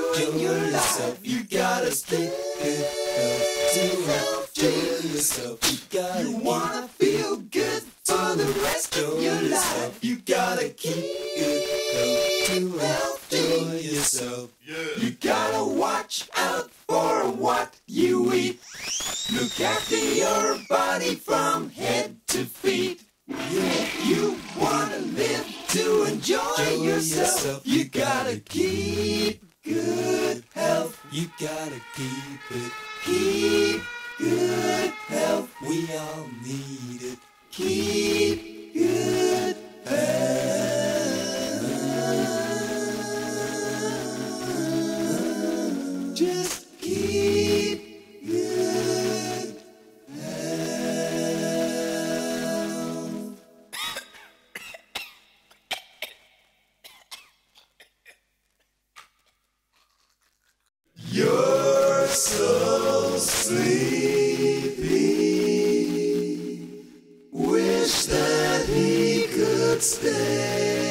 enjoying your life. You gotta keep good health to enjoy yourself. You wanna feel good for the rest of your life. You gotta keep good health to enjoy yourself. You gotta watch out for what you eat. Look after your body from head to feet. You wanna live to enjoy yourself. You gotta keep good health. You gotta keep it. Keep good health. We all need it. Keep good health. Just keep good health. You're so sleepy. Wish that he could stay.